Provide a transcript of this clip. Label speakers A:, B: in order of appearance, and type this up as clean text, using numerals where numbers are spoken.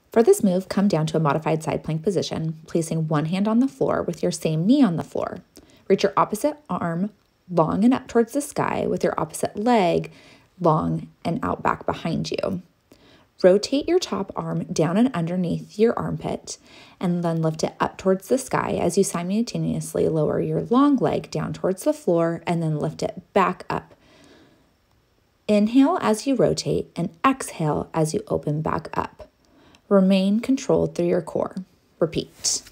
A: For this move, come down to a modified side plank position, placing one hand on the floor with your same knee on the floor. Reach your opposite arm long and up towards the sky with your opposite leg long and out back behind you. Rotate your top arm down and underneath your armpit and then lift it up towards the sky as you simultaneously lower your long leg down towards the floor and then lift it back up. Inhale as you rotate and exhale as you open back up. Remain controlled through your core. Repeat.